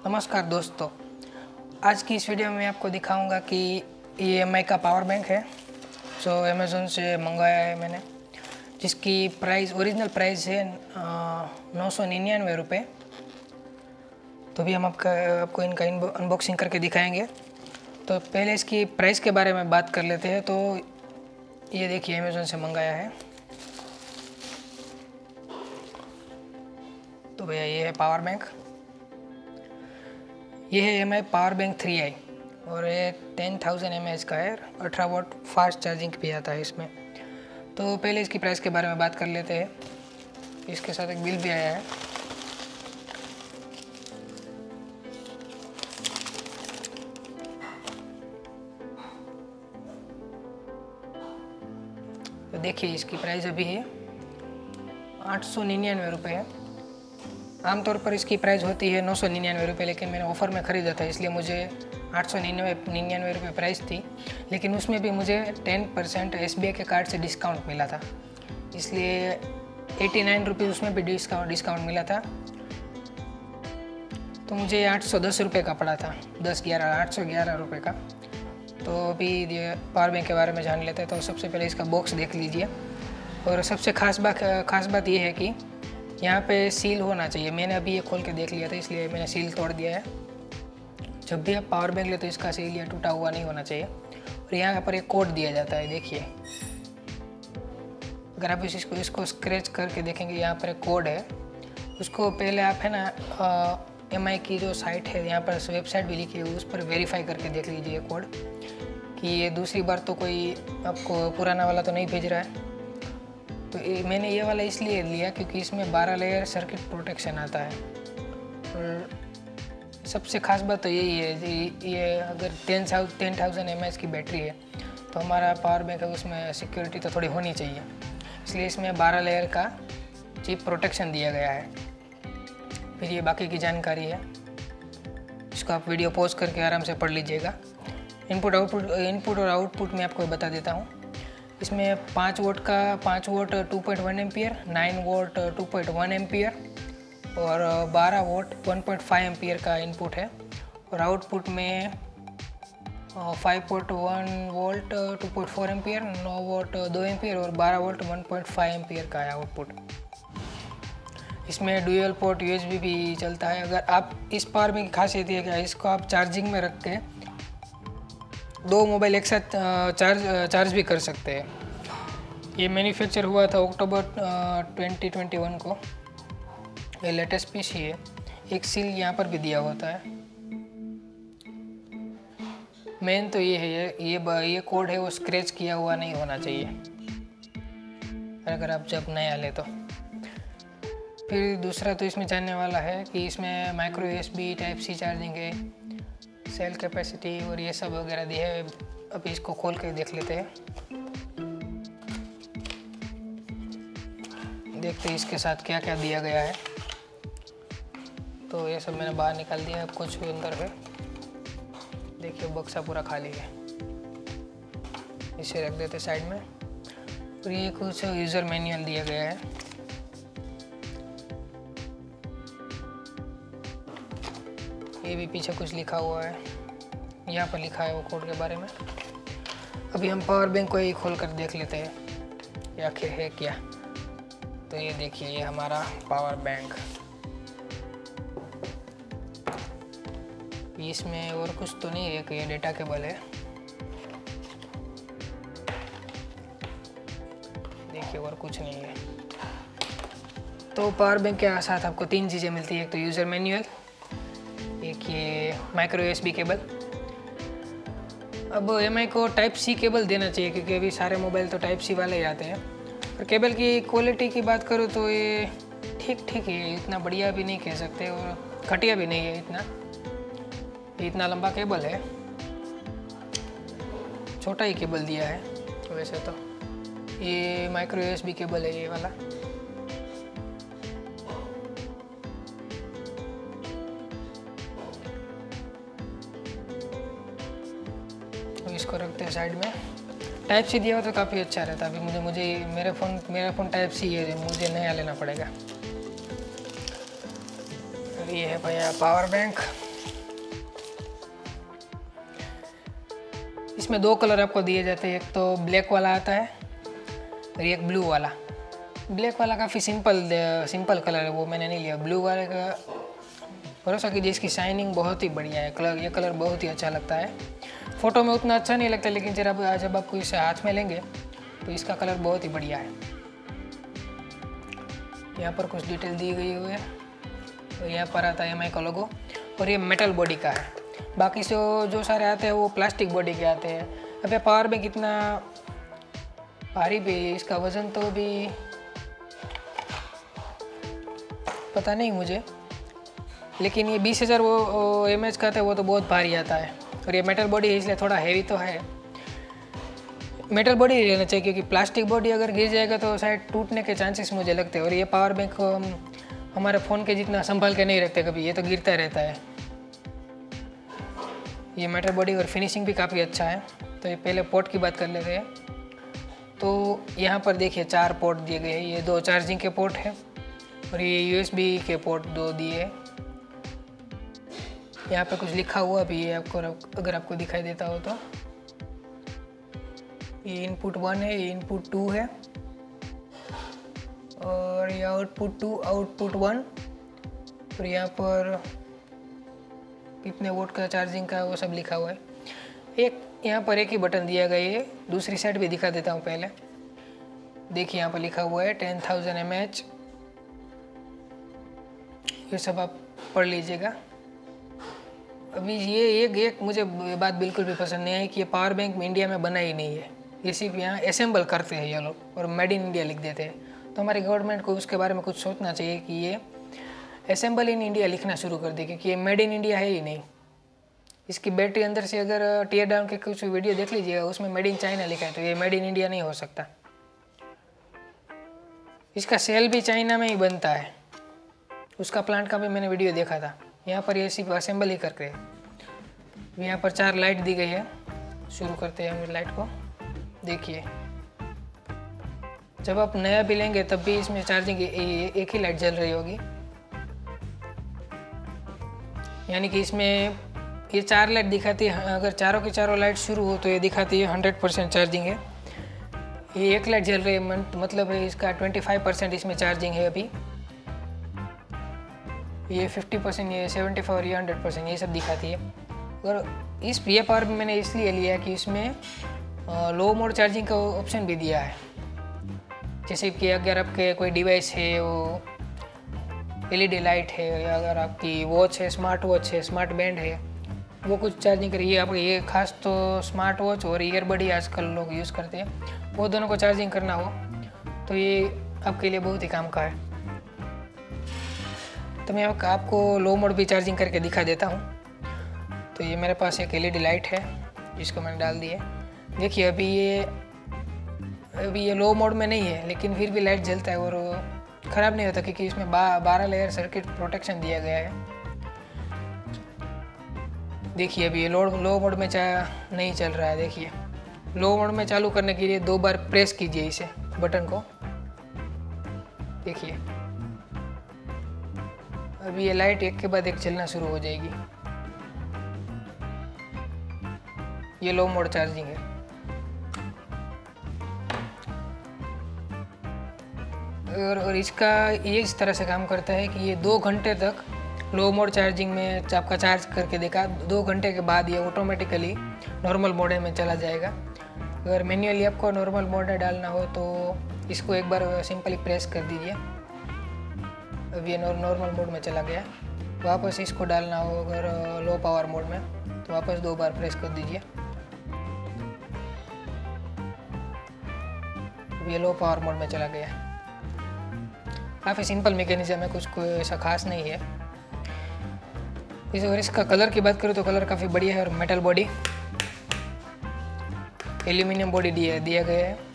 नमस्कार दोस्तों, आज की इस वीडियो में मैं आपको दिखाऊंगा कि ये एमआई का पावर बैंक है जो अमेज़ोन से मंगाया है मैंने, जिसकी ओरिजिनल प्राइस है 999 रुपये। तो भी हम आपको इनका अनबॉक्सिंग करके दिखाएंगे। तो पहले इसकी प्राइस के बारे में बात कर लेते हैं। तो ये देखिए अमेज़ोन से मंगाया है। तो भैया ये है पावर बैंक। ये है एमआई पावर बैंक 3i और ये 10,000 mAh का है। 18 वॉट फास्ट चार्जिंग भी आता है इसमें। तो पहले इसकी प्राइस के बारे में बात कर लेते हैं। इसके साथ एक बिल भी आया है। तो देखिए इसकी प्राइस अभी है 899 रुपये है। आमतौर पर इसकी प्राइस होती है 999 रुपये, लेकिन मैंने ऑफ़र में ख़रीदा था इसलिए मुझे 899 रुपये प्राइस थी। लेकिन उसमें भी मुझे 10% SBI के कार्ड से डिस्काउंट मिला था, इसलिए 89 रुपये उसमें भी डिस्काउंट मिला था। तो मुझे 810 रुपये का पड़ा था, 811 रुपये का। तो अभी पावर बैंक के बारे में जान लेते हैं। तो सबसे पहले इसका बॉक्स देख लीजिए। और सबसे खास बात ये है कि यहाँ पे सील होना चाहिए। मैंने अभी ये खोल के देख लिया था, इसलिए मैंने सील तोड़ दिया है। जब भी आप पावर बैंक ले तो इसका सील या टूटा हुआ नहीं होना चाहिए। और यहाँ पर एक कोड दिया जाता है, देखिए। अगर आप इसको स्क्रैच करके देखेंगे, यहाँ पर एक कोड है। उसको पहले आप है ना एमआई की जो साइट है, यहाँ पर वेबसाइट भी लिखी है, उस पर वेरीफाई करके देख लीजिए कोड कि ये दूसरी बार तो कोई आपको पुराना वाला तो नहीं भेज रहा है। तो मैंने ये वाला इसलिए लिया क्योंकि इसमें 12 लेयर सर्किट प्रोटेक्शन आता है। और सबसे ख़ास बात तो यही है कि ये अगर 10,000 mAh की बैटरी है तो हमारा पावर बैंक है, उसमें सिक्योरिटी तो थोड़ी होनी चाहिए, इसलिए इसमें 12 लेयर का चिप प्रोटेक्शन दिया गया है। फिर ये बाकी की जानकारी है, इसको आप वीडियो पॉज करके आराम से पढ़ लीजिएगा। इनपुट और आउटपुट में आपको बता देता हूँ। इसमें 5 वोट 2.1 एम्पियर, 9 वोट 2.1 एम्पियर और 12 वोट 1.5 एम्पियर का इनपुट है। और आउटपुट में 5.1 वोल्ट 2.4 एम्पियर, 9 वोट 2 एम्पियर और 12 वोल्ट 1.5 एम्पियर का है आउटपुट। इसमें डुअल पोर्ट USB भी चलता है। अगर आप इस पावर बैंक की खासियत है कि इसको आप चार्जिंग में रख के 2 मोबाइल एक साथ चार्ज भी कर सकते हैं। ये मैन्युफैक्चर हुआ था अक्टूबर 2021 को। ये लेटेस्ट पीसी है। एक सील यहाँ पर भी दिया होता है। मेन तो ये है, ये कोड है वो स्क्रैच किया हुआ नहीं होना चाहिए अगर आप जब नया ले तो। फिर दूसरा तो इसमें जानने वाला है कि इसमें माइक्रो USB Type-C चार्जिंग है, सेल कैपेसिटी और ये सब वगैरह दिया है। अभी इसको खोल के देख लेते हैं। देखते हैं इसके साथ क्या क्या दिया गया है। तो ये सब मैंने बाहर निकाल दिया है, कुछ भी अंदर है। देखिए बक्सा पूरा खाली है, इसे रख देते साइड में। और ये कुछ यूज़र मैनुअल दिया गया है। ये भी पीछे कुछ लिखा हुआ है, यहाँ पर लिखा है वो कोड के बारे में। अभी हम पावर बैंक को ही खोल कर देख लेते हैं आखिर है क्या। तो ये देखिए, ये हमारा पावर बैंक। इसमें और कुछ तो नहीं है कि ये डेटा केबल है। देखिए और कुछ नहीं है। तो पावर बैंक के साथ आपको 3 चीज़ें मिलती है। एक तो यूज़र मैनुअल, एक ये माइक्रो USB केबल। अब एमआई को Type-C केबल देना चाहिए क्योंकि अभी सारे मोबाइल तो Type-C वाले ही आते हैं। और केबल की क्वालिटी की बात करूँ तो ये ठीक है, इतना बढ़िया भी नहीं कह सकते और घटिया भी नहीं है। इतना लंबा केबल है, छोटा ही केबल दिया है वैसे तो। ये माइक्रो USB केबल है ये वाला। इसको रखते हैं साइड में। Type-C दिया हो तो काफ़ी अच्छा रहता। अभी मेरा फ़ोन Type-C है, मुझे नया लेना पड़ेगा। ये है भैया पावर बैंक। इसमें 2 कलर आपको दिए जाते हैं, एक तो ब्लैक वाला आता है और एक ब्लू वाला। ब्लैक वाला काफ़ी सिंपल कलर है, वो मैंने नहीं लिया। ब्लू वाले का भरोसा कीजिए, इसकी शाइनिंग बहुत ही बढ़िया है। ये कलर बहुत ही अच्छा लगता है। फ़ोटो में उतना अच्छा नहीं लगता, लेकिन जब आपको इसे हाथ में लेंगे तो इसका कलर बहुत ही बढ़िया है। यहाँ पर कुछ डिटेल दी गई हुई है और यहाँ पर आता है MI का लोगो, और ये मेटल बॉडी का है। बाकी जो सारे आते हैं वो प्लास्टिक बॉडी के आते हैं। अब ये पावर बैंक इतना भारी भी है, इसका वज़न तो भी पता नहीं मुझे, लेकिन ये 20,000 वो mAh का आता है, वो तो बहुत भारी आता है। और ये मेटल बॉडी है इसलिए थोड़ा हैवी तो है। मेटल बॉडी रहना चाहिए, क्योंकि प्लास्टिक बॉडी अगर गिर जाएगा तो शायद टूटने के चांसेस मुझे लगते हैं। और ये पावर बैंक को हम हमारे फ़ोन के जितना संभाल के नहीं रखते कभी, ये तो गिरता रहता है। ये मेटल बॉडी और फिनिशिंग भी काफ़ी अच्छा है। तो ये पहले पोर्ट की बात कर लेते हैं। तो यहाँ पर देखिए 4 पोर्ट दिए गए हैं। ये 2 चार्जिंग के पोर्ट हैं और ये USB के पोर्ट 2 दिए हैं। यहाँ पे कुछ लिखा हुआ भी है, आपको अगर आपको दिखाई देता हो तो। ये इनपुट 1 है, ये इनपुट 2 है, और ये आउटपुट 2, आउटपुट 1। और यहाँ पर कितने वोट का चार्जिंग का वो सब लिखा हुआ है। यहाँ पर एक ही बटन दिया गया है। दूसरी साइड भी दिखा देता हूँ पहले। देखिए यहाँ पर लिखा हुआ है 10,000 mAh। ये सब आप पढ़ लीजिएगा। अभी ये एक मुझे बात बिल्कुल भी पसंद नहीं आई कि ये पावर बैंक में इंडिया में बना ही नहीं है। ये सिर्फ यहाँ असेंबल करते हैं ये लोग, और मेड इन इंडिया लिख देते हैं। तो हमारी गवर्नमेंट को उसके बारे में कुछ सोचना चाहिए कि ये असेंबल इन इंडिया लिखना शुरू कर दे, क्योंकि ये मेड इन इंडिया है ही नहीं। इसकी बैटरी अंदर से अगर टीयर डाउन के कुछ वीडियो देख लीजिएगा, उसमें मेड इन चाइना लिखा है, तो ये मेड इन इंडिया नहीं हो सकता। इसका सेल भी चाइना में ही बनता है, उसका प्लांट का भी मैंने वीडियो देखा था। यहाँ पर ये सिर्फ असेंबल ही करके है। यहाँ पर 4 लाइट दी गई है। शुरू करते हैं हम लाइट को। देखिए, जब आप नया भी लेंगे तब भी इसमें चार्जिंग एक ही लाइट जल रही होगी, यानी कि इसमें ये 4 लाइट दिखाती है। अगर चारों की चारों लाइट शुरू हो तो ये दिखाती है 100% चार्जिंग है। ये एक लाइट जल रही है, मतलब है इसका 25% इसमें चार्जिंग है अभी। ये 50%, ये 75% और ये 100% ये सब दिखाती है। और ये पावर भी मैंने इसलिए लिया कि इसमें लो मोड चार्जिंग का ऑप्शन भी दिया है। जैसे कि अगर आपके कोई डिवाइस है, वो LED लाइट है, या अगर आपकी वॉच है, स्मार्ट वॉच है, स्मार्ट बैंड है, वो कुछ चार्जिंग करिए। आप ये खास तो स्मार्ट वॉच और ईयरबड ही आजकल लोग यूज़ करते हैं, वो दोनों को चार्जिंग करना हो तो ये आपके लिए बहुत ही काम का है। तो मैं आपको लो मोड भी चार्जिंग करके दिखा देता हूँ। तो ये मेरे पास एक LED लाइट है जिसको मैंने डाल दी है। देखिए अभी ये लो मोड में नहीं है, लेकिन फिर भी लाइट जलता है और ख़राब नहीं होता, क्योंकि इसमें 12 लेयर सर्किट प्रोटेक्शन दिया गया है। देखिए अभी ये लो मोड में नहीं चल रहा है। देखिए लो मोड में चालू करने के लिए 2 बार प्रेस कीजिए इसे बटन को। देखिए अभी ये लाइट एक के बाद एक चलना शुरू हो जाएगी। ये लो मोड चार्जिंग है। और इसका ये इस तरह से काम करता है कि ये 2 घंटे तक लो मोड चार्जिंग में आपका चार्ज करके देखा। 2 घंटे के बाद ये ऑटोमेटिकली नॉर्मल मोड में चला जाएगा। अगर मैन्युअली आपको नॉर्मल मोड डालना हो तो इसको एक बार सिंपली प्रेस कर दीजिए। अब ये नॉर्मल मोड में चला गया। वापस इसको डालना हो अगर लो पावर मोड में तो वापस 2 बार प्रेस कर दीजिए। ये लो पावर मोड में चला गया। काफ़ी सिंपल मैकेनिज्म है, कुछ कोई ऐसा खास नहीं है। और इसका कलर की बात करूँ तो कलर काफ़ी बढ़िया है। और मेटल बॉडी, एल्यूमिनियम बॉडी दिया गया है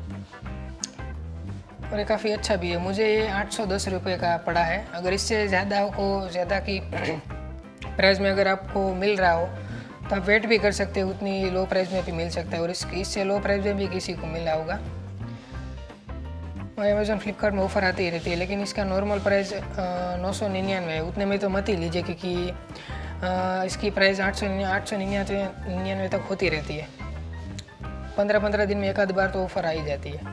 और ये काफ़ी अच्छा भी है। मुझे ये 810 रुपये का पड़ा है। अगर इससे ज़्यादा की प्राइस में अगर आपको मिल रहा हो तो आप वेट भी कर सकते हो, उतनी लो प्राइस में भी मिल सकता है। और इससे लो प्राइस में भी किसी को मिला होगा। अमेज़ॉन फ्लिपकार्ट में ऑफ़र आती ही रहती है, लेकिन इसका नॉर्मल प्राइस 999 है। उतने में तो मत ही लीजिए, क्योंकि इसकी प्राइस 899 तक होती रहती है। 15-15 दिन में एक आध बार तो ऑफ़र आ ही जाती है।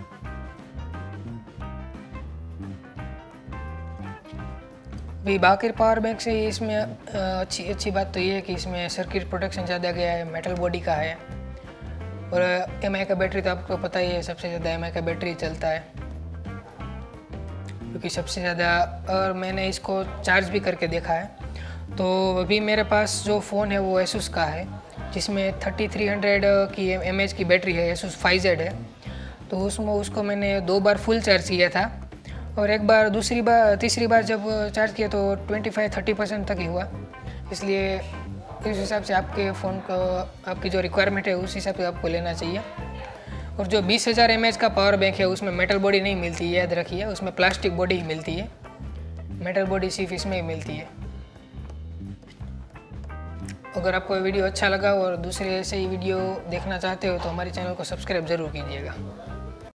भाई बाकी पावर बैंक से इसमें अच्छी बात तो ये है कि इसमें सर्किट प्रोटेक्शन ज़्यादा गया है, मेटल बॉडी का है। और एमआई का बैटरी तो आपको पता ही है, सबसे ज़्यादा एमआई का बैटरी चलता है क्योंकि सबसे ज़्यादा। और मैंने इसको चार्ज भी करके देखा है, तो अभी मेरे पास जो फ़ोन है वो एसुस का है जिसमें 3300 की mAh की बैटरी है, एसुस 5Z है। तो उसमें उसको मैंने 2 बार फुल चार्ज किया था और एक बार तीसरी बार जब चार्ज किया तो 25-30% तक ही हुआ। इसलिए इस हिसाब से आपके फ़ोन को आपकी जो रिक्वायरमेंट है उस हिसाब से आपको लेना चाहिए। और जो 20,000 mAh का पावर बैंक है उसमें मेटल बॉडी नहीं मिलती, याद रखिए, उसमें प्लास्टिक बॉडी ही मिलती है, मेटल बॉडी सिर्फ इसमें ही मिलती है। अगर आपको वीडियो अच्छा लगा और दूसरे ऐसे ही वीडियो देखना चाहते हो तो हमारे चैनल को सब्सक्राइब ज़रूर कीजिएगा।